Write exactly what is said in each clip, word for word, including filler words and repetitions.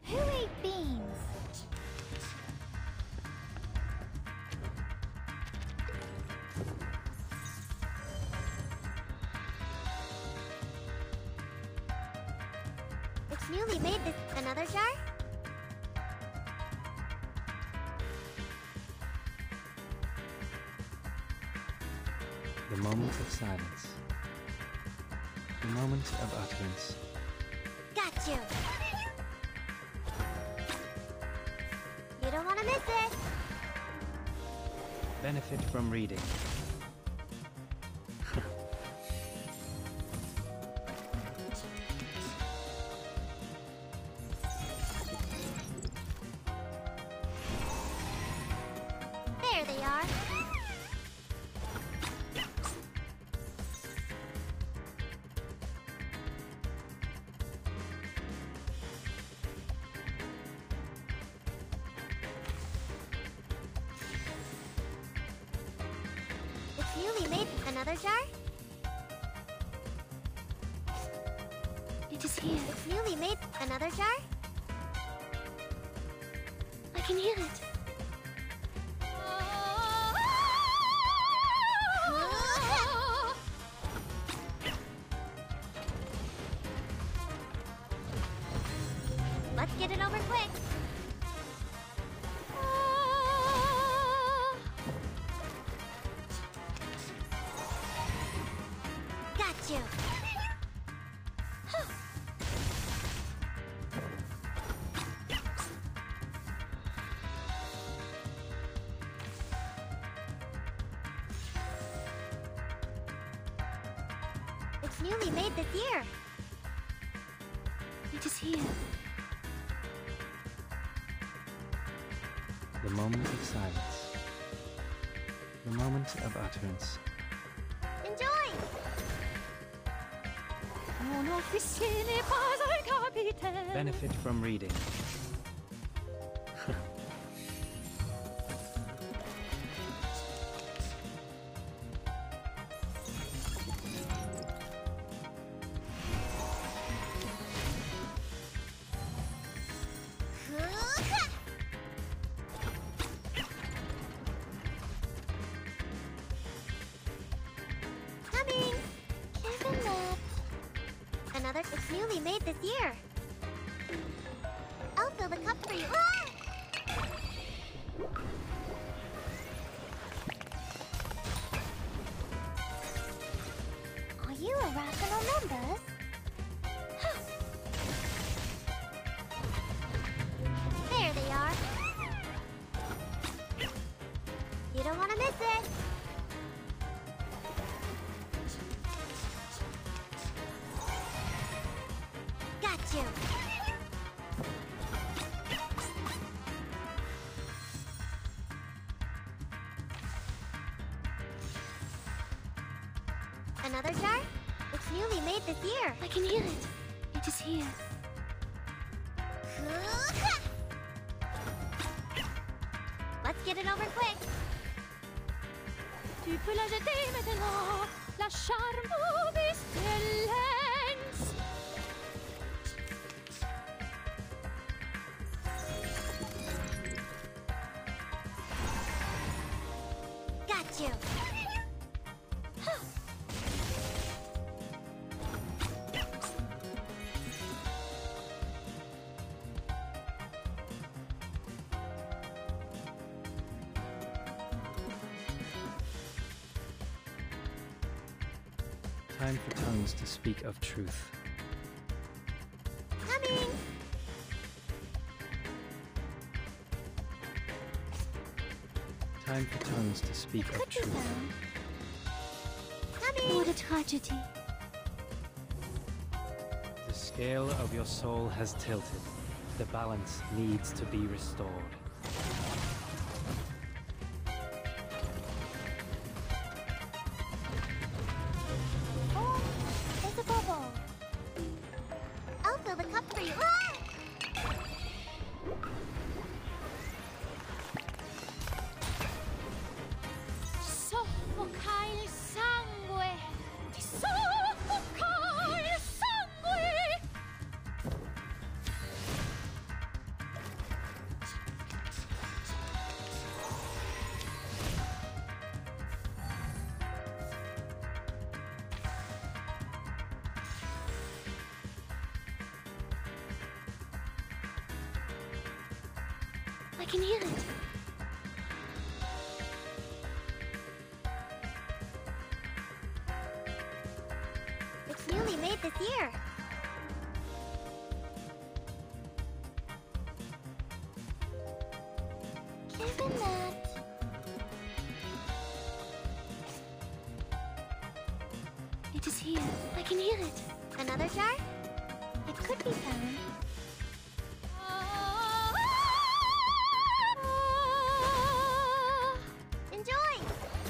Who ate beans? It's newly made this. Another jar? The moment of silence. The moment of utterance. Got you! You don't want to miss it! Benefit from reading. There they are! Newly made another jar? It is here. It's newly made another jar? I can hear it. Let's get it over quick. Got you. It's newly made this year. It is here. The moment of silence. The moment of utterance. Enjoy! Mon officier n'est pas un capitaine. Benefit from reading. Coming! Even that. Another. It's newly made this year. I'll fill the cup for you. Ah! Are you irrational numbers? Huh. There they are. You don't want to miss it. Got you. Another jar? It's newly made this year. I can hear it. It is here. Let's get it over quick. Tu peux la jeter maintenant. La charme of excellence. Got you. Time for tongues to speak of truth. Coming. Time for tongues to speak of Could be truth. found. Coming. What a tragedy. The scale of your soul has tilted. The balance needs to be restored. Oh, there's a bubble. I'll fill the cup for you. Ah! Soffoca il sangue! Ti soffoca il sangue! I can hear it. It's newly made this year. Given that... It is here. I can hear it. Another jar? It could be found. Enjoy!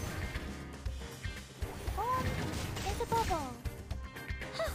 Form is a bubble. Huh.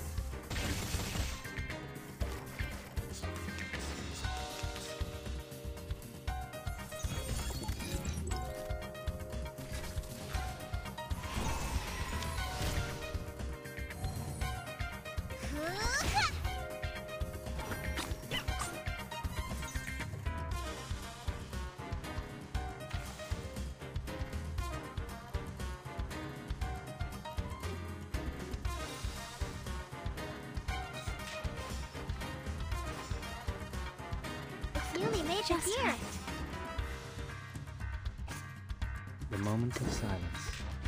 Newly made this year. The moment of silence.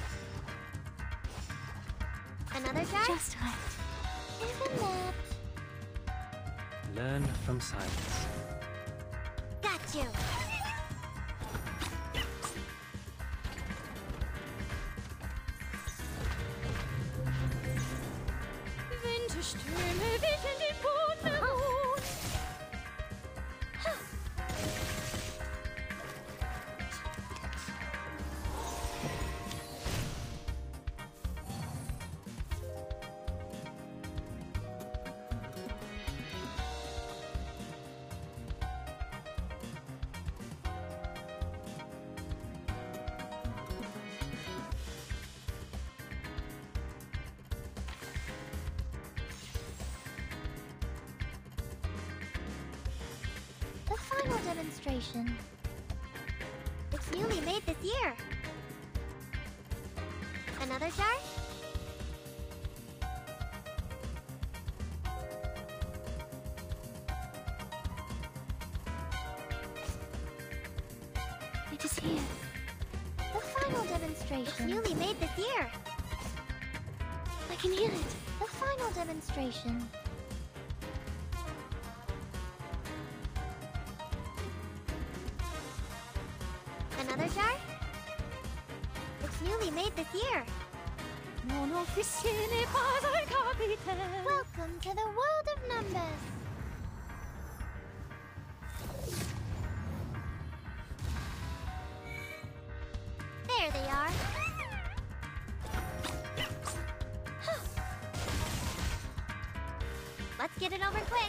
Another jar? Just right. Even that. Learn from silence. Got you. Winterstürme wischen den Boden aus. The final demonstration. It's newly made this year. Another jar? It is here. The final demonstration. It's newly made this year. I can hear it. The final demonstration. Another jar? It's newly made this year. Non officier n'est pas un capitaine. Welcome to the world of numbers. There they are. Huh. Let's get it over quick.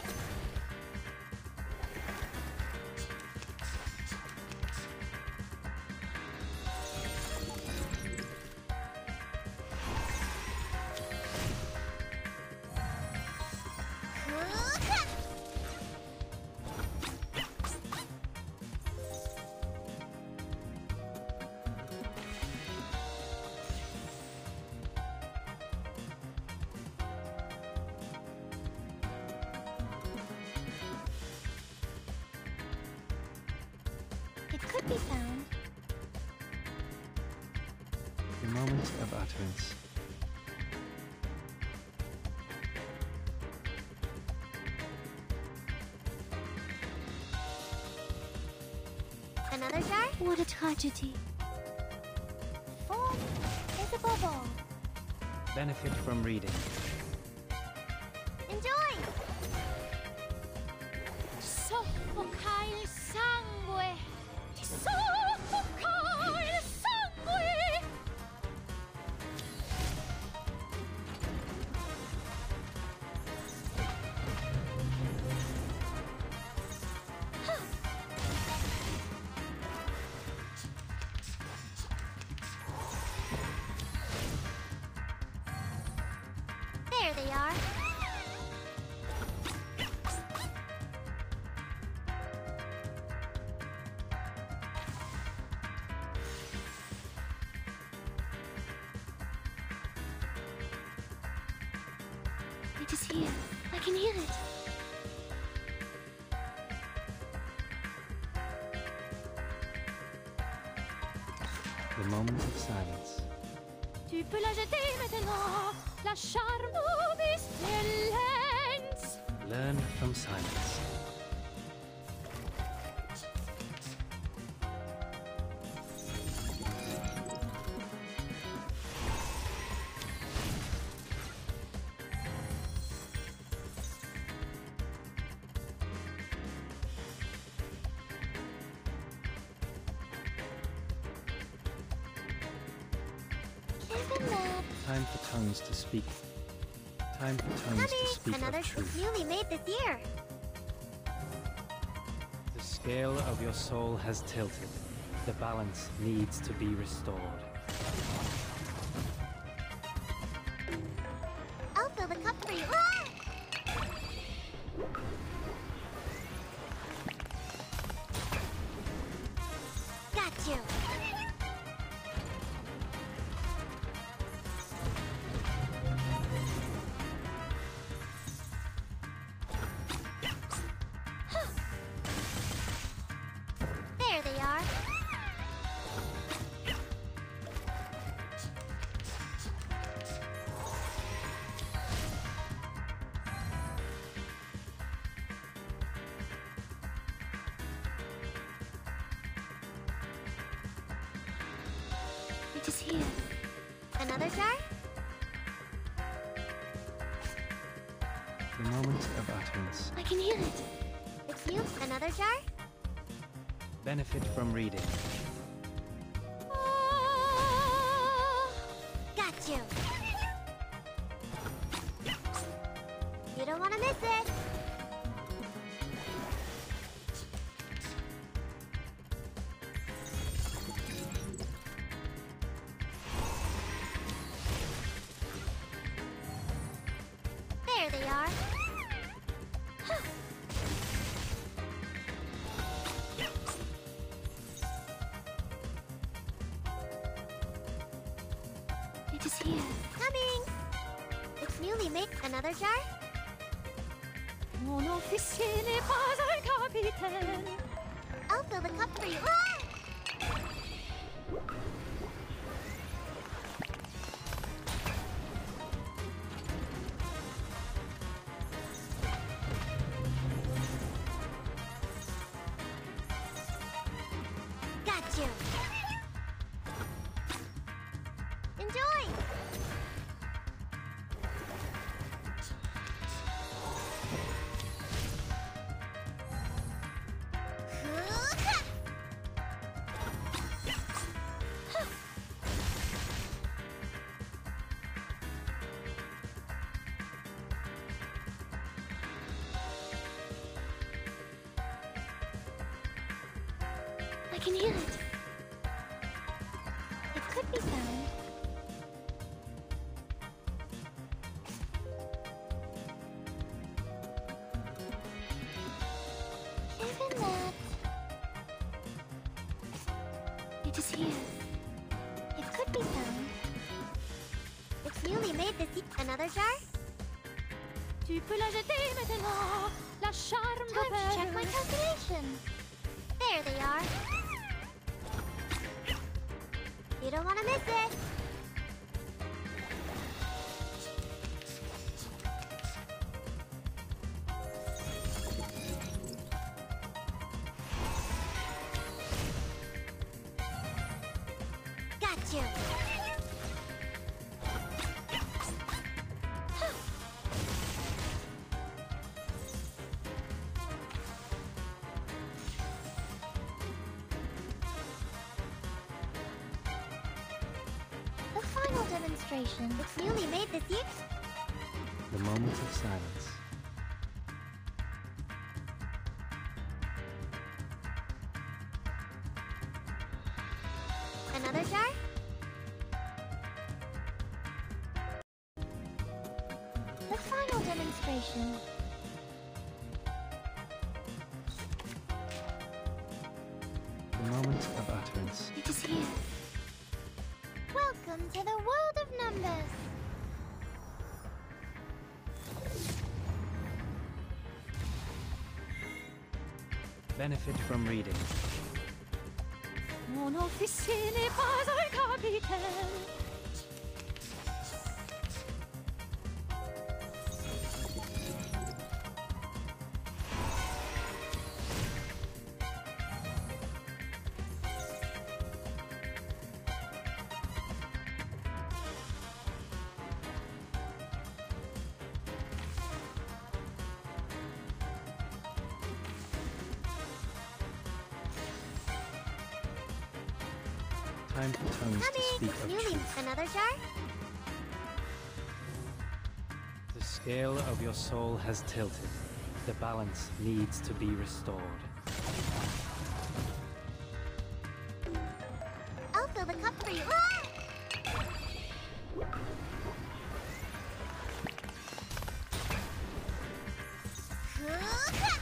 It could be found. The moment of utterance. Another jar? What a tragedy. Form is a bubble. Benefit from reading. Enjoy! Soffoca il sangue. Ti soffoca il sangue. There they are. It is here. I can hear it. The moment of silence. Tu peux la jeter maintenant, la charme pestilence. Learn from silence. Given that... Time for tongues to speak. Time for tongues to Honey, speak another of truth. newly made this year. The scale of your soul has tilted. The balance needs to be restored. I'll fill the cup for you. Ah! Got you. There they are. It is here. Another jar? The moment of utterance. I can hear it. It's you. Another jar? Benefit from reading. Ah, Got you. You don't want to miss it. There they are. It is here. Coming. It's newly made. Another jar? mon officier n'est pas un capitaine. I'll fill the cup for you. Ah! Got you. Enjoy. I can hear it. It could be found. Given that... It is here. It could be found. It's newly made this... Another jar? Tu peux la jeter maintenant, la charme Time to check my d'opère. calculation. There they are. You don't want to miss it. Got you. The final demonstration. It's newly made this year. The moment of silence. Another jar? The final demonstration. The moment of utterance. It is here. Welcome to the world of numbers. Benefit from reading. Mon officier n'est pas un Kapitel. Time for tongues to speak of Newly, truth. another jar? The scale of your soul has tilted. The balance needs to be restored. I'll fill the cup for you. Ah! Hoo-ha!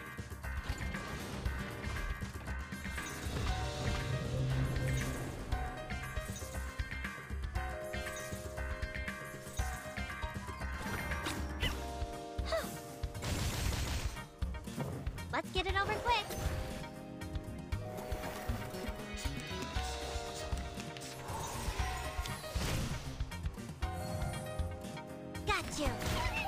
Let's get it over quick. Got you.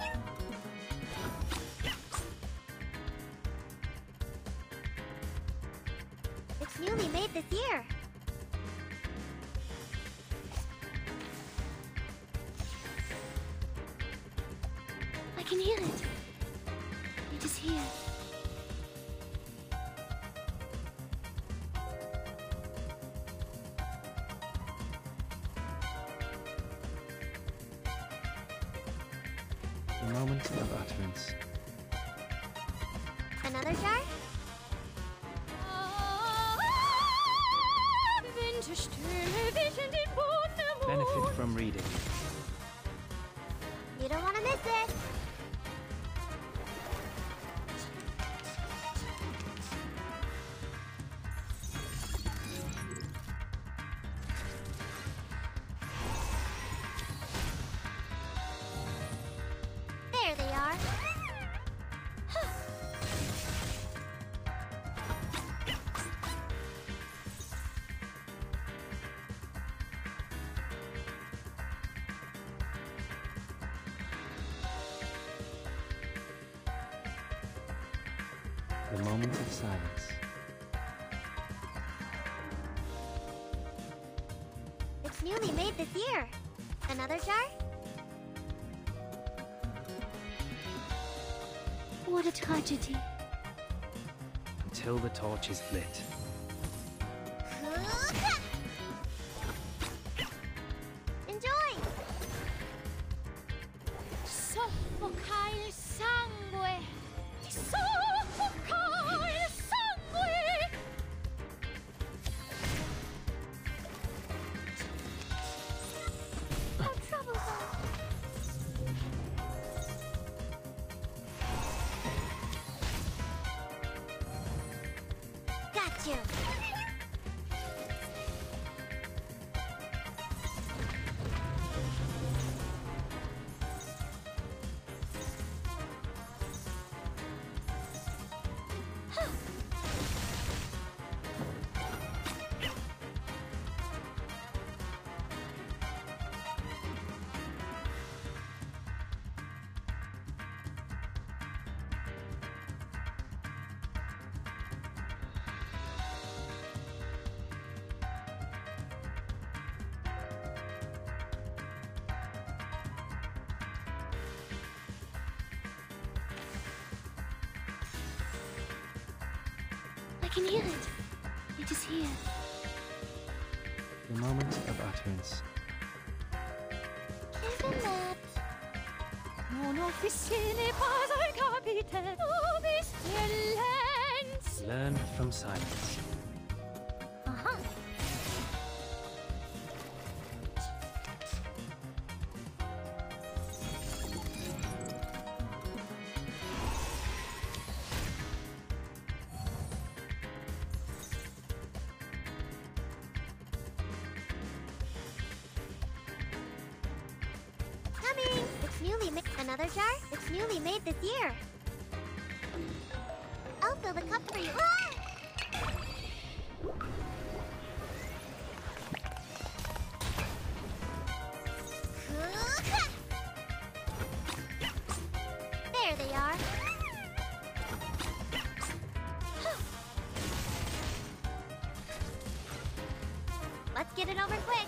It's newly made this year. I can hear it. It is here. A moment of utterance. Another jar? Winterstürme wischen den Boden im Benefit Mond. from reading. You don't want to miss it. There they are. The moment of silence. It's newly made this year. Another jar? What a tragedy. Until the torch is lit. Hoo-ha! Enjoy! Soffoca il sangue. Ti soffoca il sangue. How troublesome. Got you. I can hear it. It is here. The moment of utterance. Given that. Non officine pas al Kapitel. Du bist Lenz. Learn from silence. Uh-huh. Coming! It's newly made. Another jar? It's newly made this year. I'll fill the cup for you. Ah! they are. Let's get it over quick.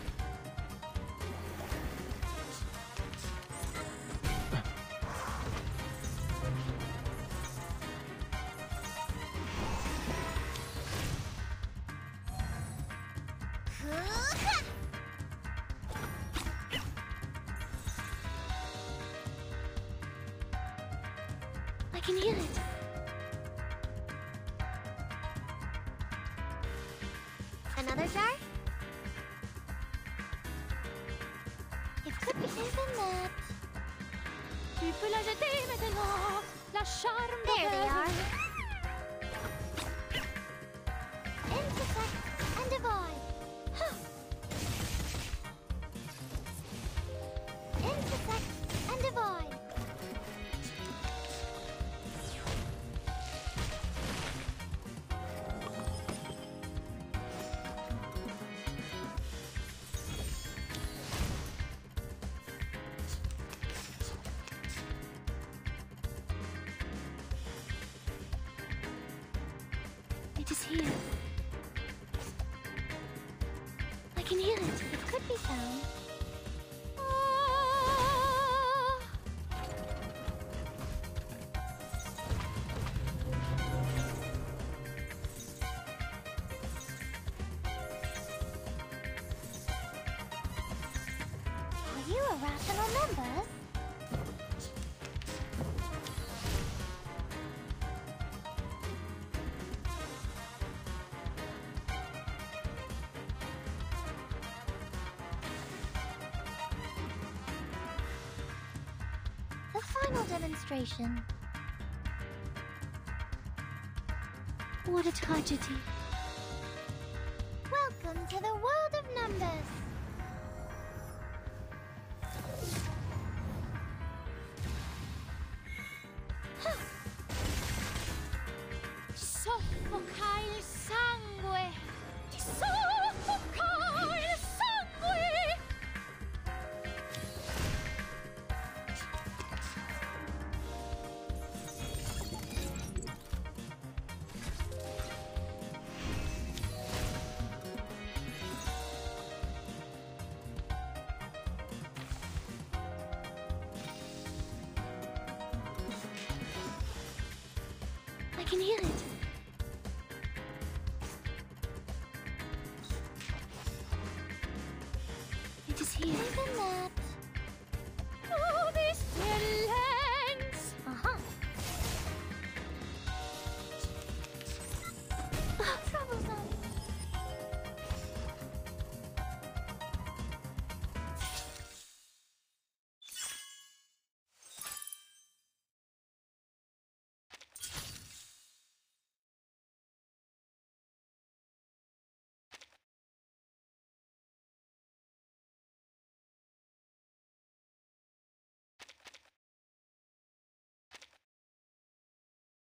I can hear it. Another jar? It could be even that. Tu peux la jeter maintenant, la charme There they are. d'auberge. Intersect and divide. Huh. Intersect and divide. It is here. I can hear it. It could be found. Ah. Are you a rational member? The final demonstration. What a tragedy. Welcome to the world of numbers. Soffoca il sangue! Ti soffoca il sangue! I can hear it.